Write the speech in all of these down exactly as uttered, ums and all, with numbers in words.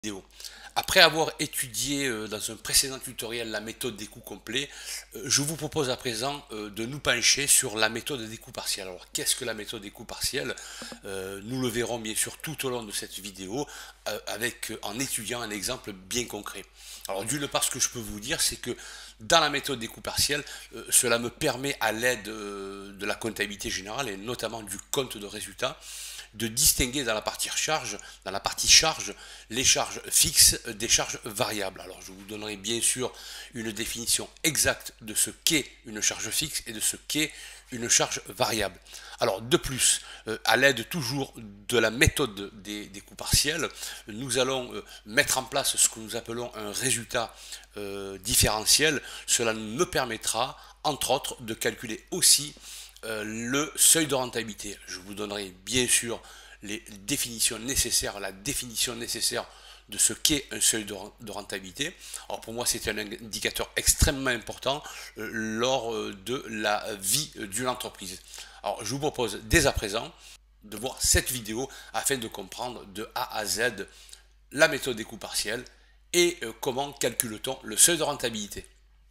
vidéo. Après avoir étudié euh, dans un précédent tutoriel la méthode des coûts complets, euh, je vous propose à présent euh, de nous pencher sur la méthode des coûts partiels. Alors qu'est-ce que la méthode des coûts partiels? Euh, Nous le verrons bien sûr tout au long de cette vidéo euh, avec, euh, en étudiant un exemple bien concret. Alors d'une part, ce que je peux vous dire, c'est que dans la méthode des coûts partiels, euh, cela me permet à l'aide euh, de la comptabilité générale et notamment du compte de résultat de distinguer dans la partie charge, dans la partie charge, les charges fixes des charges variables. Alors je vous donnerai bien sûr une définition exacte de ce qu'est une charge fixe et de ce qu'est une charge variable. Alors de plus, euh, à l'aide toujours de la méthode des, des coûts partiels, nous allons euh, mettre en place ce que nous appelons un résultat euh, différentiel. Cela me permettra, entre autres, de calculer aussi euh, le seuil de rentabilité. Je vous donnerai bien sûr les définitions nécessaires, la définition nécessaire de ce qu'est un seuil de, de rentabilité. Alors pour moi, c'est un indicateur extrêmement important euh, lors euh, de la vie d'une entreprise. Alors je vous propose dès à présent de voir cette vidéo afin de comprendre de A à Z la méthode des coûts partiels et euh, comment calcule-t-on le seuil de rentabilité.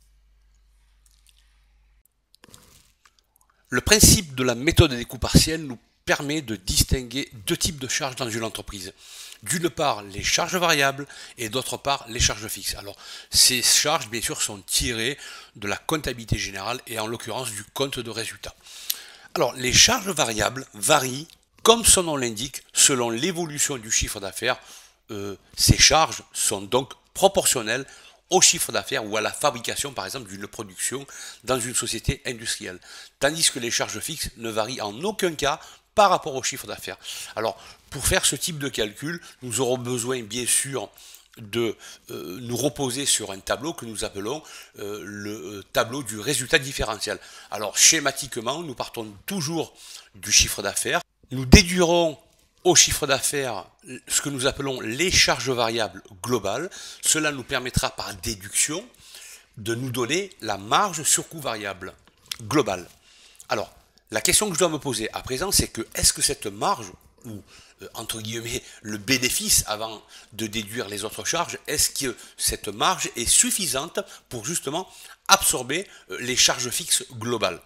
Le principe de la méthode des coûts partiels nous permet de distinguer deux types de charges dans une entreprise. D'une part, les charges variables et d'autre part, les charges fixes. Alors, ces charges, bien sûr, sont tirées de la comptabilité générale et en l'occurrence du compte de résultat. Alors, les charges variables varient, comme son nom l'indique, selon l'évolution du chiffre d'affaires. Euh, ces charges sont donc proportionnelles au chiffre d'affaires ou à la fabrication, par exemple, d'une production dans une société industrielle. Tandis que les charges fixes ne varient en aucun cas par rapport au chiffre d'affaires. Alors, pour faire ce type de calcul, nous aurons besoin, bien sûr, de euh, nous reposer sur un tableau que nous appelons euh, le tableau du résultat différentiel. Alors, schématiquement, nous partons toujours du chiffre d'affaires. Nous déduirons au chiffre d'affaires ce que nous appelons les charges variables globales. Cela nous permettra par déduction de nous donner la marge sur coût variable globale. Alors, la question que je dois me poser à présent, c'est que est-ce que cette marge, ou euh, entre guillemets le bénéfice avant de déduire les autres charges, est-ce que cette marge est suffisante pour justement absorber euh, les charges fixes globales?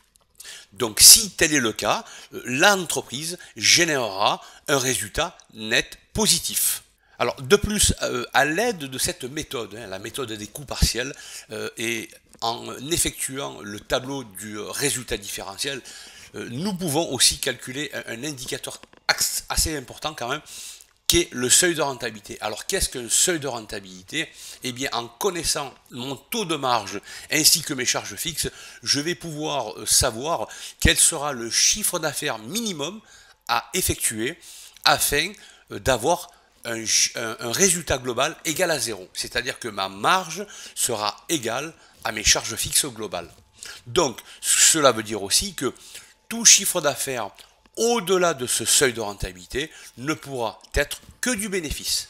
Donc si tel est le cas, l'entreprise générera un résultat net positif. Alors de plus, euh, à l'aide de cette méthode, hein, la méthode des coûts partiels, euh, et en effectuant le tableau du résultat différentiel, euh, nous pouvons aussi calculer un, un indicateur assez important quand même, qui est le seuil de rentabilité. Alors qu'est-ce qu'un seuil de rentabilité? Eh bien en connaissant mon taux de marge ainsi que mes charges fixes, je vais pouvoir savoir quel sera le chiffre d'affaires minimum à effectuer afin d'avoir un, un, un résultat global égal à zéro. C'est-à-dire que ma marge sera égale à mes charges fixes globales. Donc cela veut dire aussi que tout chiffre d'affaires au-delà de ce seuil de rentabilité ne pourra être que du bénéfice.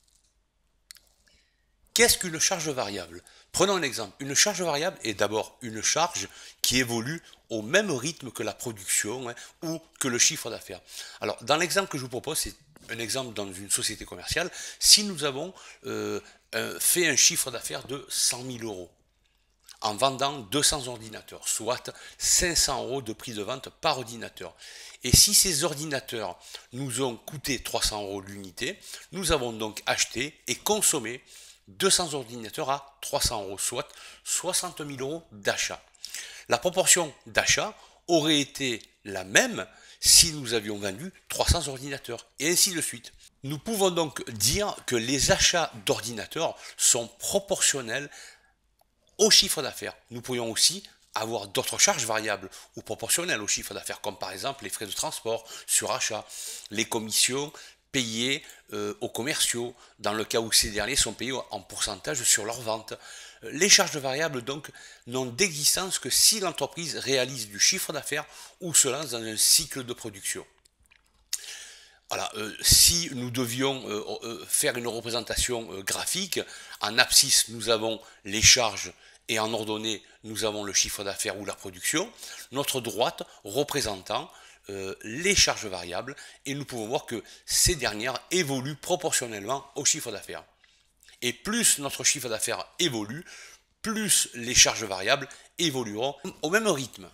Qu'est-ce qu'une charge variable? Prenons un exemple. Une charge variable est d'abord une charge qui évolue au même rythme que la production hein, ou que le chiffre d'affaires. Alors, dans l'exemple que je vous propose, c'est un exemple dans une société commerciale. Si nous avons euh, fait un chiffre d'affaires de cent mille euros, en vendant deux cents ordinateurs, soit cinq cents euros de prix de vente par ordinateur. Et si ces ordinateurs nous ont coûté trois cents euros l'unité, nous avons donc acheté et consommé deux cents ordinateurs à trois cents euros, soit soixante mille euros d'achat. La proportion d'achat aurait été la même si nous avions vendu trois cents ordinateurs, et ainsi de suite. Nous pouvons donc dire que les achats d'ordinateurs sont proportionnels au chiffre d'affaires. Nous pourrions aussi avoir d'autres charges variables ou proportionnelles au chiffre d'affaires, comme par exemple les frais de transport sur achat, les commissions payées euh, aux commerciaux, dans le cas où ces derniers sont payés en pourcentage sur leurs ventes. Les charges variables, donc, n'ont d'existence que si l'entreprise réalise du chiffre d'affaires ou se lance dans un cycle de production. Voilà, euh, si nous devions euh, euh, faire une représentation euh, graphique, en abscisse nous avons les charges et en ordonnée nous avons le chiffre d'affaires ou la production, notre droite représentant euh, les charges variables et nous pouvons voir que ces dernières évoluent proportionnellement au chiffre d'affaires. Et plus notre chiffre d'affaires évolue, plus les charges variables évolueront au même rythme.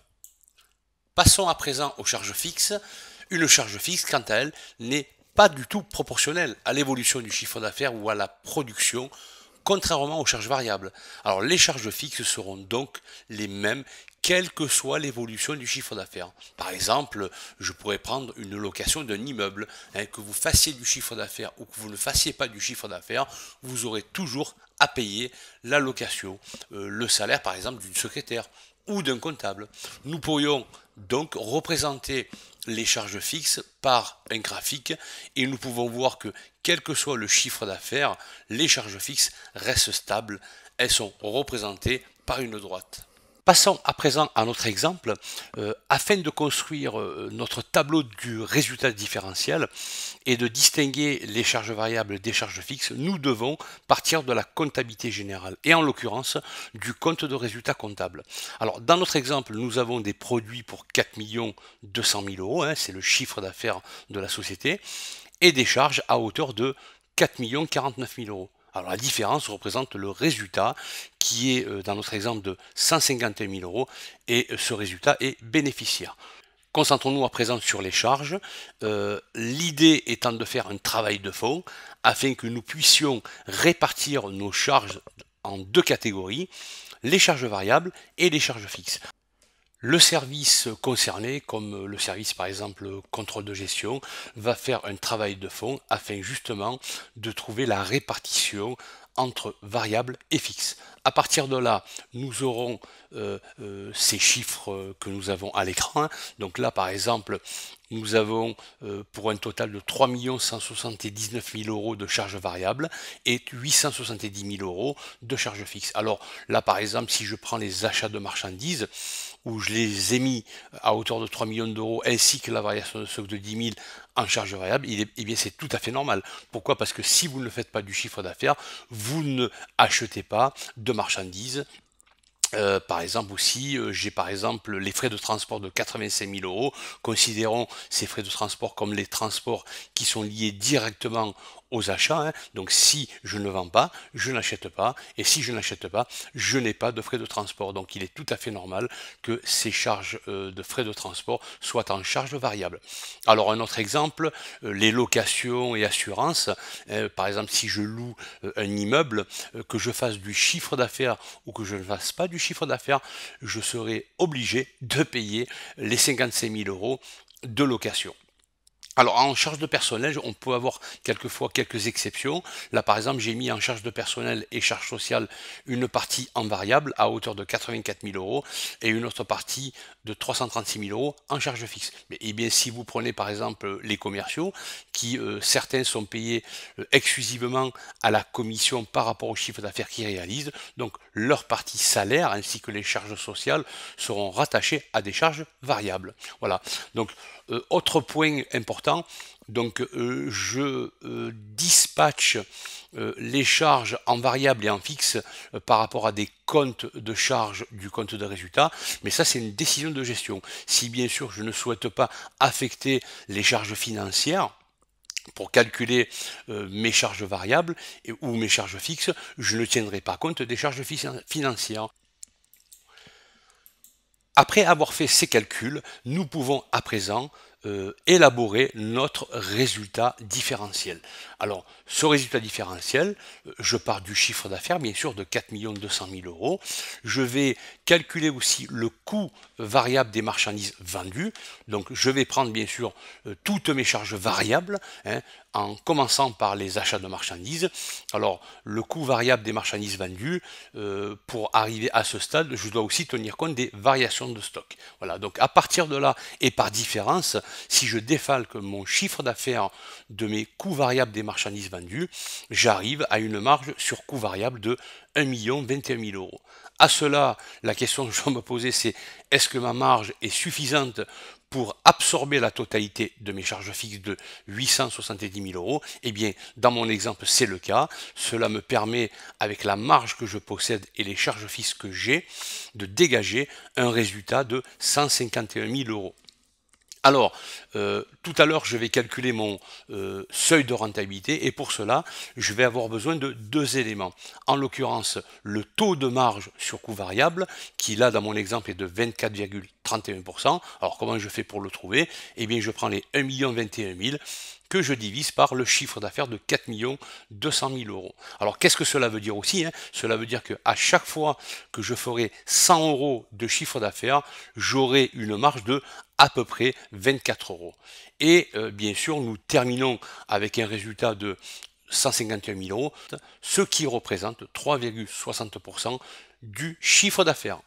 Passons à présent aux charges fixes. Une charge fixe, quant à elle, n'est pas du tout proportionnelle à l'évolution du chiffre d'affaires ou à la production, contrairement aux charges variables. Alors les charges fixes seront donc les mêmes quelle que soit l'évolution du chiffre d'affaires. Par exemple, je pourrais prendre une location d'un immeuble, hein, que vous fassiez du chiffre d'affaires ou que vous ne fassiez pas du chiffre d'affaires, vous aurez toujours à payer la location, euh, le salaire par exemple d'une secrétaire ou d'un comptable. Nous pourrions donc représenter les charges fixes par un graphique et nous pouvons voir que quel que soit le chiffre d'affaires, les charges fixes restent stables, elles sont représentées par une droite. Passons à présent à notre exemple. Euh, afin de construire euh, notre tableau du résultat différentiel et de distinguer les charges variables des charges fixes, nous devons partir de la comptabilité générale et en l'occurrence du compte de résultat comptable. Alors dans notre exemple, nous avons des produits pour quatre millions deux cent mille euros, hein, c'est le chiffre d'affaires de la société, et des charges à hauteur de quatre millions quarante-neuf mille euros. Alors la différence représente le résultat qui est dans notre exemple de cent cinquante et un mille euros et ce résultat est bénéficiaire. Concentrons-nous à présent sur les charges, euh, l'idée étant de faire un travail de fond afin que nous puissions répartir nos charges en deux catégories, les charges variables et les charges fixes. Le service concerné, comme le service par exemple contrôle de gestion, va faire un travail de fond afin justement de trouver la répartition entre variables et fixes. À partir de là, nous aurons euh, euh, ces chiffres que nous avons à l'écran. Donc là, par exemple, nous avons euh, pour un total de trois millions cent soixante-dix-neuf mille euros de charges variables et huit cent soixante-dix mille euros de charges fixes. Alors là, par exemple, si je prends les achats de marchandises, où je les ai mis à hauteur de trois millions d'euros, ainsi que la variation de stock de dix mille en charge variable, il est, eh bien c'est tout à fait normal. Pourquoi? Parce que si vous ne faites pas du chiffre d'affaires, vous ne achetez pas de marchandises. Euh, par exemple aussi, euh, j'ai par exemple les frais de transport de quatre-vingt-cinq mille euros. Considérons ces frais de transport comme les transports qui sont liés directement aux achats. Hein. Donc si je ne vends pas, je n'achète pas. Et si je n'achète pas, je n'ai pas de frais de transport. Donc il est tout à fait normal que ces charges euh, de frais de transport soient en charge variable. Alors un autre exemple, euh, les locations et assurances. Euh, par exemple, si je loue euh, un immeuble, euh, que je fasse du chiffre d'affaires ou que je ne fasse pas du chiffre d'affaires, je serai obligé de payer les cinquante-cinq mille euros de location. Alors en charge de personnel, on peut avoir quelquefois quelques exceptions. Là par exemple, j'ai mis en charge de personnel et charge sociale une partie en variable à hauteur de quatre-vingt-quatre mille euros et une autre partie de trois cent trente-six mille euros en charge fixe. Mais eh bien, si vous prenez par exemple les commerciaux, qui euh, certains sont payés euh, exclusivement à la commission par rapport au chiffre d'affaires qu'ils réalisent, donc leur partie salaire ainsi que les charges sociales seront rattachées à des charges variables. Voilà. Donc euh, autre point important, donc euh, je euh, dispatche euh, les charges en variable et en fixe euh, par rapport à des comptes de charges du compte de résultat, mais ça c'est une décision de gestion. Si bien sûr je ne souhaite pas affecter les charges financières pour calculer euh, mes charges variables et, ou mes charges fixes, je ne tiendrai pas compte des charges financières. Après avoir fait ces calculs, nous pouvons à présent euh, élaborer notre résultat différentiel. Alors, ce résultat différentiel, je pars du chiffre d'affaires, bien sûr, de quatre millions deux cent mille euros. Je vais calculer aussi le coût variable des marchandises vendues. Donc, je vais prendre, bien sûr, euh, toutes mes charges variables, hein, en commençant par les achats de marchandises. Alors, le coût variable des marchandises vendues, euh, pour arriver à ce stade, je dois aussi tenir compte des variations de stock. Voilà, donc à partir de là, et par différence, si je défalque mon chiffre d'affaires de mes coûts variables des marchandises vendues, j'arrive à une marge sur coût variable de un million vingt et un mille euros. À cela, la question que je dois me poser, c'est est-ce que ma marge est suffisante pour absorber la totalité de mes charges fixes de huit cent soixante-dix mille euros? Eh bien, dans mon exemple, c'est le cas. Cela me permet, avec la marge que je possède et les charges fixes que j'ai, de dégager un résultat de cent cinquante et un mille euros. Alors, euh, tout à l'heure, je vais calculer mon euh, seuil de rentabilité et pour cela, je vais avoir besoin de deux éléments. En l'occurrence, le taux de marge sur coût variable, qui là, dans mon exemple, est de vingt-quatre virgule trente et un pour cent. Alors, comment je fais pour le trouver? Eh bien, je prends les un million vingt et un mille que je divise par le chiffre d'affaires de quatre millions deux cent mille euros. Alors, qu'est-ce que cela veut dire aussi, hein? Cela veut dire qu'à chaque fois que je ferai cent euros de chiffre d'affaires, j'aurai une marge de à peu près vingt-quatre euros. Et euh, bien sûr, nous terminons avec un résultat de cent cinquante et un mille euros, ce qui représente trois virgule soixante pour cent du chiffre d'affaires.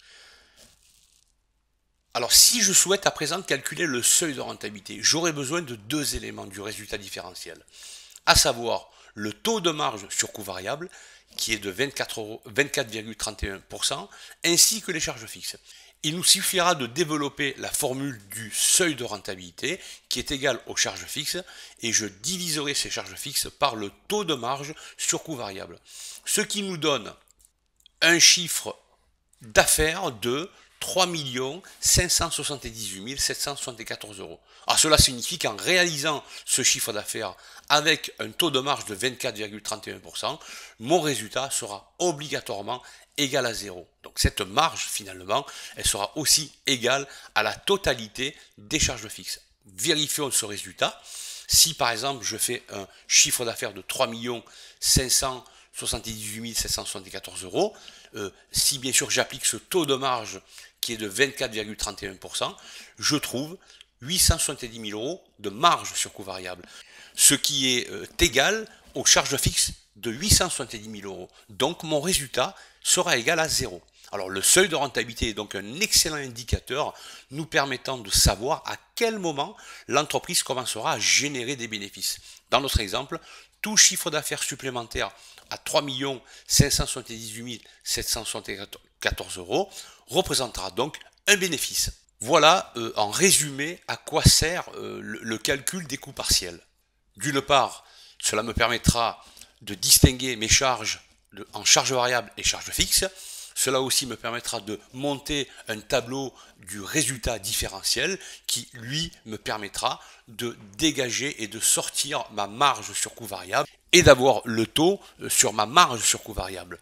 Alors, si je souhaite à présent calculer le seuil de rentabilité, j'aurai besoin de deux éléments du résultat différentiel, à savoir le taux de marge sur coût variable, qui est de vingt-quatre virgule trente et un pour cent, ainsi que les charges fixes. Il nous suffira de développer la formule du seuil de rentabilité, qui est égal aux charges fixes, et je diviserai ces charges fixes par le taux de marge sur coût variable. Ce qui nous donne un chiffre d'affaires de trois millions cinq cent soixante-dix-huit mille sept cent soixante-quatorze euros. Alors cela signifie qu'en réalisant ce chiffre d'affaires avec un taux de marge de vingt-quatre virgule trente et un pour cent, mon résultat sera obligatoirement égal à zéro. Donc cette marge finalement, elle sera aussi égale à la totalité des charges fixes. Vérifions ce résultat. Si par exemple je fais un chiffre d'affaires de trois millions cinq cent soixante-dix-huit mille sept cent soixante-quatorze euros, euh, si bien sûr j'applique ce taux de marge qui est de vingt-quatre virgule trente et un pour cent, je trouve huit cent soixante-dix mille euros de marge sur coût variable, ce qui est euh, égal aux charges fixes de huit cent soixante-dix mille euros. Donc mon résultat sera égal à zéro. Alors le seuil de rentabilité est donc un excellent indicateur nous permettant de savoir à quel moment l'entreprise commencera à générer des bénéfices. Dans notre exemple, tout chiffre d'affaires supplémentaire à trois millions cinq cent soixante-dix-huit mille sept cent soixante-quatorze euros représentera donc un bénéfice. Voilà euh, en résumé à quoi sert euh, le, le calcul des coûts partiels. D'une part, cela me permettra de distinguer mes charges de, en charges variables et charges fixes. Cela aussi me permettra de monter un tableau du résultat différentiel qui, lui, me permettra de dégager et de sortir ma marge sur coût variable et d'avoir le taux sur ma marge sur coût variable.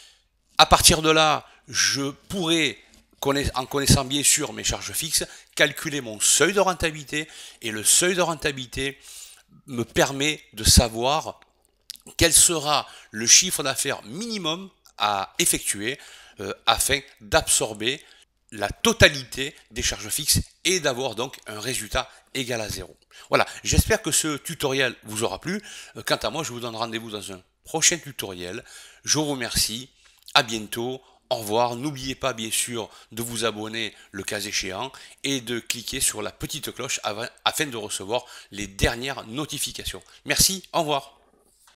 À partir de là, je pourrai, en connaissant bien sûr mes charges fixes, calculer mon seuil de rentabilité et le seuil de rentabilité me permet de savoir quel sera le chiffre d'affaires minimum à effectuer euh, afin d'absorber la totalité des charges fixes et d'avoir donc un résultat égal à zéro. Voilà, j'espère que ce tutoriel vous aura plu. Quant à moi, je vous donne rendez-vous dans un prochain tutoriel. Je vous remercie, à bientôt, au revoir. N'oubliez pas bien sûr de vous abonner le cas échéant et de cliquer sur la petite cloche afin de recevoir les dernières notifications. Merci, au revoir.